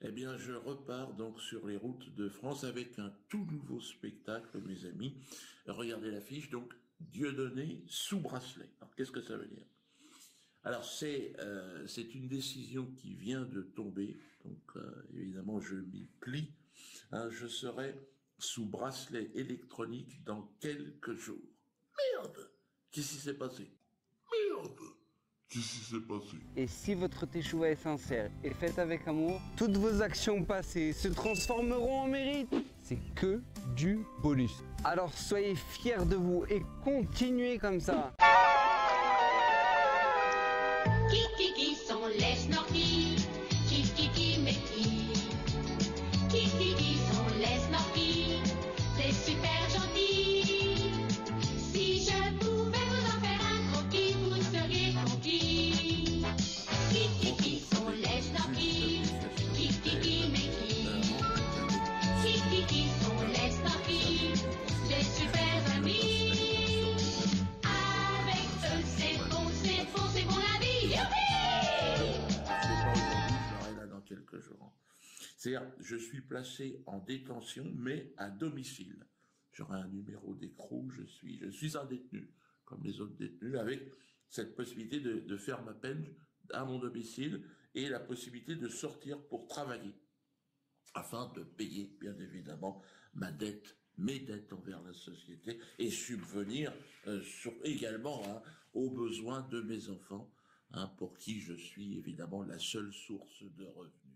Eh bien, je repars donc sur les routes de France avec un tout nouveau spectacle, mes amis. Regardez l'affiche, donc Dieudonné sous bracelet. Alors, qu'est-ce que ça veut dire? Alors, c'est une décision qui vient de tomber, donc évidemment, je m'y plie. Hein, je serai sous bracelet électronique dans quelques jours. Merde! Qu'est-ce qui s'est passé? Merde! Qu'est-ce qui s'est passé? Et si votre teshuva est sincère et faite avec amour, toutes vos actions passées se transformeront en mérite. C'est que du bonus. Alors soyez fiers de vous et continuez comme ça. Qui sont les snorkies? Qui mais qui sont les snorkies? C'est super gentil. Si je pouvais vous en faire un croquis, vous seriez conquis. Qui sont les snorkies? Qui mais qui sont les snorkies? Des super amis. Avec eux c'est bon la vie. Youpi! Je l'aurai là dans quelques jours. C'est-à-dire, je suis placé en détention, mais à domicile. J'aurai un numéro d'écrou, je suis un détenu, comme les autres détenus, avec cette possibilité de faire ma peine à mon domicile et la possibilité de sortir pour travailler, afin de payer, bien évidemment, mes dettes envers la société et subvenir également aux besoins de mes enfants, pour qui je suis évidemment la seule source de revenus.